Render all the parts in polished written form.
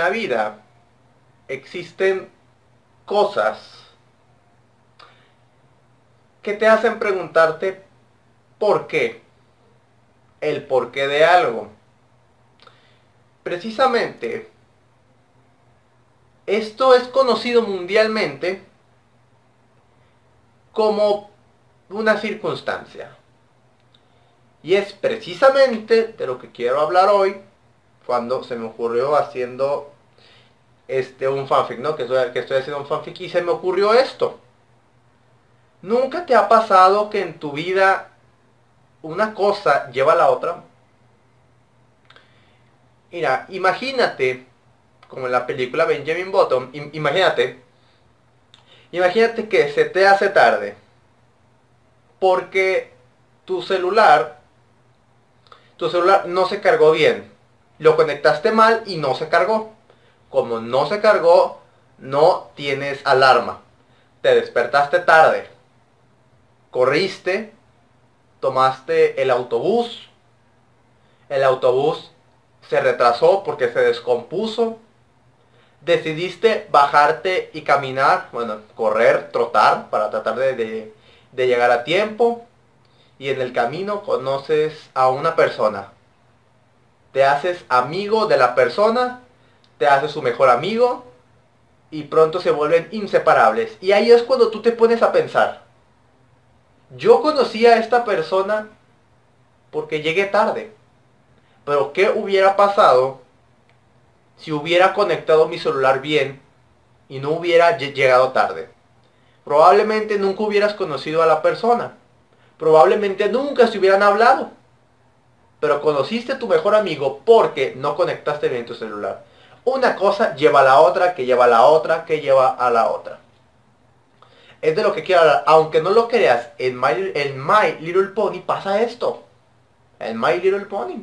la vida existen cosas que te hacen preguntarte por qué, el porqué de algo. Precisamente, esto es conocido mundialmente como una circunstancia. Y es precisamente de lo que quiero hablar hoy, cuando se me ocurrió haciendo un fanfic, ¿no? Que estoy haciendo un fanfic y se me ocurrió esto. ¿Nunca te ha pasado que en tu vida una cosa lleva a la otra? Mira, imagínate, como en la película Benjamin Button, imagínate que se te hace tarde porque tu celular, tu celular no se cargó bien. Lo conectaste mal y no se cargó. Como no se cargó, no tienes alarma. Te despertaste tarde. Corriste, tomaste el autobús. El autobús se retrasó porque se descompuso. Decidiste bajarte y caminar, bueno, correr, trotar para tratar de llegar a tiempo. Y en el camino conoces a una persona. Te haces amigo de la persona, te haces su mejor amigo y pronto se vuelven inseparables. Y ahí es cuando tú te pones a pensar, yo conocí a esta persona porque llegué tarde, pero ¿qué hubiera pasado si hubiera conectado mi celular bien y no hubiera llegado tarde? Probablemente nunca hubieras conocido a la persona, probablemente nunca se hubieran hablado, pero conociste a tu mejor amigo porque no conectaste bien tu celular. Una cosa lleva a la otra, que lleva a la otra, que lleva a la otra. Es de lo que quiero hablar. Aunque no lo creas, en My Little Pony pasa esto. En My Little Pony.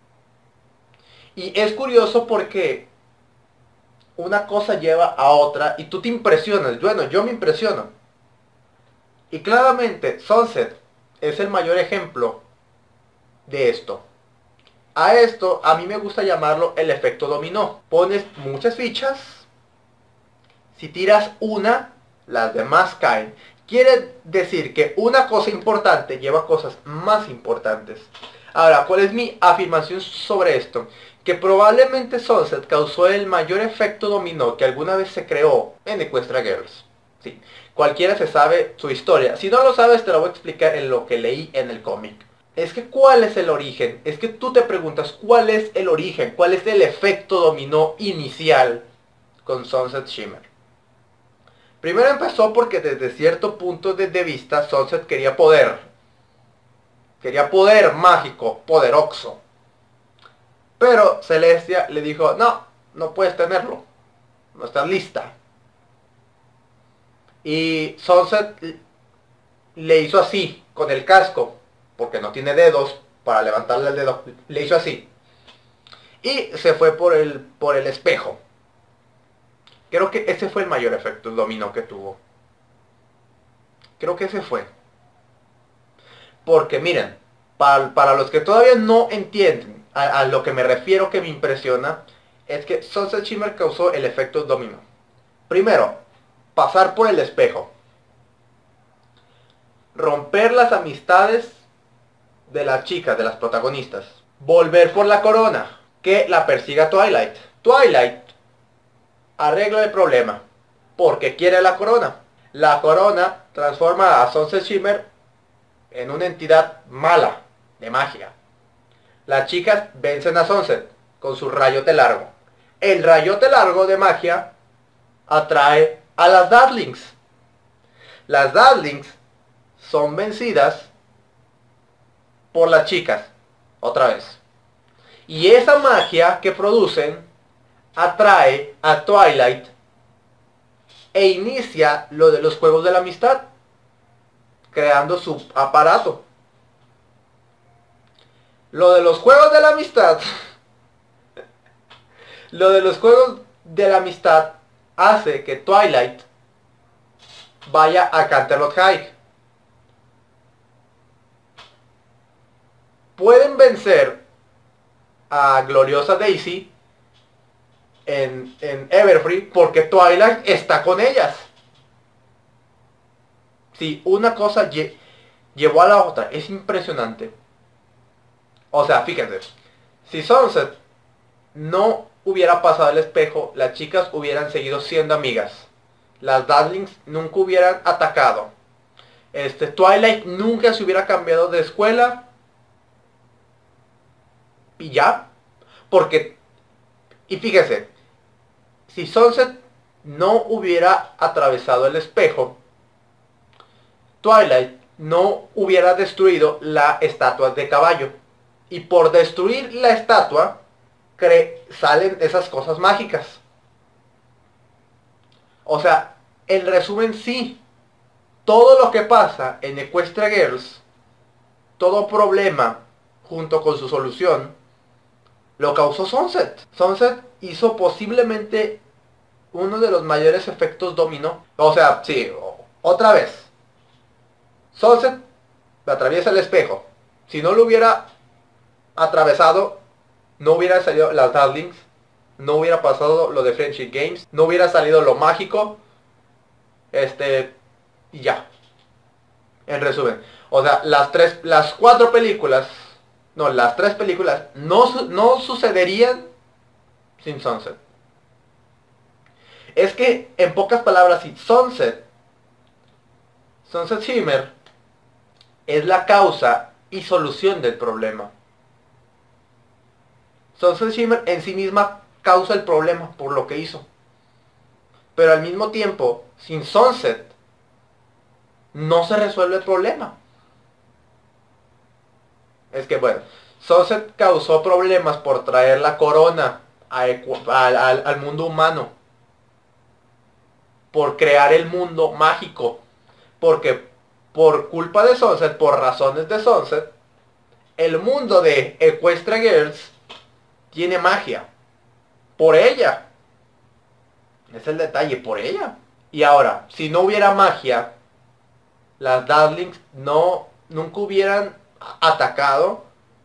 Y es curioso porque una cosa lleva a otra y tú te impresionas. Bueno, yo me impresiono. Y claramente Sunset es el mayor ejemplo de esto. A esto a mí me gusta llamarlo el efecto dominó. Pones muchas fichas. Si tiras una, las demás caen. Quiere decir que una cosa importante lleva cosas más importantes. Ahora, ¿cuál es mi afirmación sobre esto? Que probablemente Sunset causó el mayor efecto dominó que alguna vez se creó en Equestria Girls. Sí, cualquiera se sabe su historia. Si no lo sabes, te lo voy a explicar en lo que leí en el cómic. Es que ¿cuál es el origen? Es que tú te preguntas ¿cuál es el origen? ¿Cuál es el efecto dominó inicial con Sunset Shimmer? Primero empezó porque desde cierto punto de vista Sunset quería poder. Quería poder mágico, poderoso. Pero Celestia le dijo, no, no puedes tenerlo. No estás lista. Y Sunset le hizo así, con el casco, porque no tiene dedos para levantarle el dedo. Le hizo así. Y se fue por el espejo. Creo que ese fue el mayor efecto dominó que tuvo. Creo que ese fue. Porque miren, para los que todavía no entienden a lo que me refiero que me impresiona, es que Sunset Shimmer causó el efecto dominó. Primero, pasar por el espejo. Romper las amistades de las chicas, de las protagonistas. Volver por la corona, que la persiga Twilight. Twilight arregla el problema, porque quiere la corona. La corona transforma a Sunset Shimmer en una entidad mala, de magia. Las chicas vencen a Sunset con su rayote largo. El rayote largo de magia atrae a las Darlings. Las Darlings son vencidas por las chicas, otra vez. Y esa magia que producen atrae a Twilight e inicia lo de los juegos de la amistad, creando su aparato. Lo de los juegos de la amistad, lo de los juegos de la amistad hace que Twilight vaya a Canterlot High. Pueden vencer a Gloriosa Daisy en Everfree porque Twilight está con ellas. Sí, una cosa llevó a la otra. Es impresionante. O sea, fíjense. Si Sunset no hubiera pasado el espejo, las chicas hubieran seguido siendo amigas. Las Darlings nunca hubieran atacado. Twilight nunca se hubiera cambiado de escuela. Y ya. Porque, y fíjese, si Sunset no hubiera atravesado el espejo, Twilight no hubiera destruido la estatua de caballo. Y por destruir la estatua, salen esas cosas mágicas. O sea, en resumen sí, todo lo que pasa en Equestria Girls, todo problema junto con su solución, lo causó Sunset. Sunset hizo posiblemente uno de los mayores efectos dominó. O sea, sí, otra vez. Sunset atraviesa el espejo. Si no lo hubiera atravesado, no hubiera salido las Darlings, no hubiera pasado lo de Friendship Games, no hubiera salido lo mágico. Y ya. En resumen. O sea, las 4 películas, no, las 3 películas no sucederían sin Sunset. Es que, en pocas palabras, si Sunset Shimmer es la causa y solución del problema. Sunset Shimmer en sí misma causa el problema por lo que hizo. Pero al mismo tiempo, sin Sunset, no se resuelve el problema. Es que bueno, Sunset causó problemas por traer la corona al mundo humano. Por crear el mundo mágico. Porque por culpa de Sunset, por razones de Sunset, el mundo de Equestria Girls tiene magia. Por ella. Es el detalle, por ella. Y ahora, si no hubiera magia, las Darlings nunca hubieran atacado.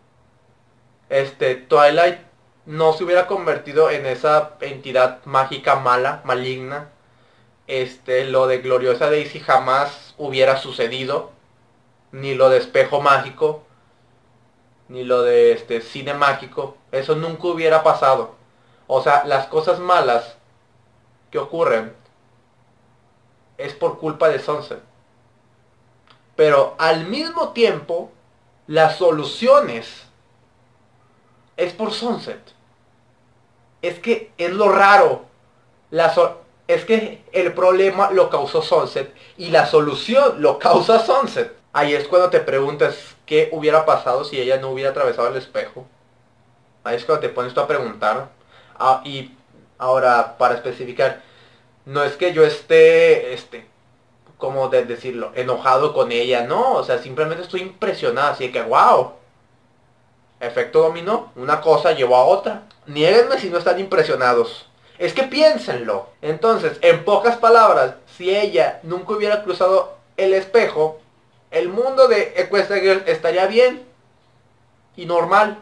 Twilight no se hubiera convertido en esa entidad mágica mala, maligna. Lo de Gloriosa Daisy jamás hubiera sucedido. Ni lo de espejo mágico. Ni lo de cine mágico. Eso nunca hubiera pasado. O sea, las cosas malas que ocurren es por culpa de Sunset. Pero al mismo tiempo, las soluciones es por Sunset. Es que es lo raro. Es que el problema lo causó Sunset y la solución lo causa Sunset. Ahí es cuando te preguntas qué hubiera pasado si ella no hubiera atravesado el espejo. Ahí es cuando te pones tú a preguntar. Y ahora, para especificar, no es que yo esté, como de decirlo, enojado con ella, no. O sea, simplemente estoy impresionado, así que wow. Efecto dominó, una cosa llevó a otra. Niéguenme si no están impresionados. Es que piénsenlo. Entonces, en pocas palabras, si ella nunca hubiera cruzado el espejo, el mundo de Equestria Girls estaría bien y normal.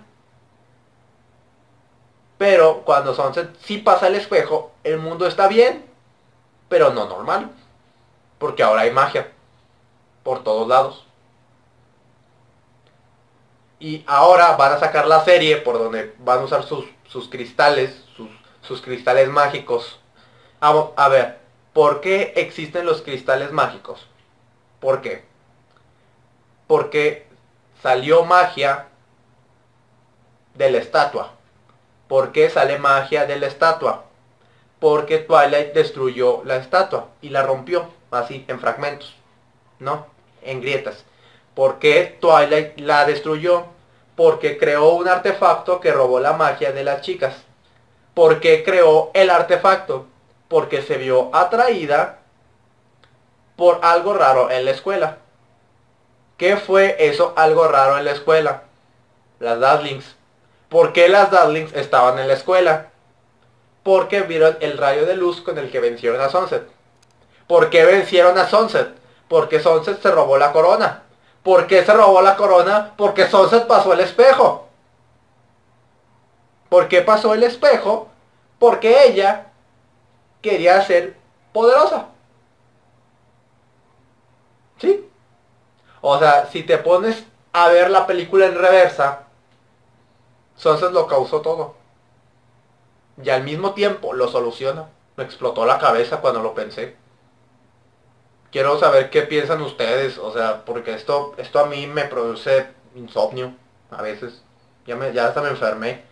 Pero cuando Sunset sí pasa el espejo, el mundo está bien, pero no normal. Porque ahora hay magia por todos lados. Y ahora van a sacar la serie por donde van a usar sus cristales, sus cristales mágicos. A ver, ¿por qué existen los cristales mágicos? ¿Por qué? Porque salió magia de la estatua. ¿Por qué sale magia de la estatua? Porque Twilight destruyó la estatua y la rompió, así, en fragmentos, ¿no? En grietas. ¿Por qué Twilight la destruyó? Porque creó un artefacto que robó la magia de las chicas. ¿Por qué creó el artefacto? Porque se vio atraída por algo raro en la escuela. ¿Qué fue eso algo raro en la escuela? Las Darlings. ¿Por qué las Darlings estaban en la escuela? Porque vieron el rayo de luz con el que vencieron a Sunset. ¿Por qué vencieron a Sunset? Porque Sunset se robó la corona. ¿Por qué se robó la corona? Porque Sunset pasó el espejo. ¿Por qué pasó el espejo? Porque ella quería ser poderosa. ¿Sí? O sea, si te pones a ver la película en reversa, Sunset lo causó todo. Y al mismo tiempo lo soluciona. Me explotó la cabeza cuando lo pensé. Quiero saber qué piensan ustedes, o sea, porque esto a mí me produce insomnio a veces. Ya hasta me enfermé.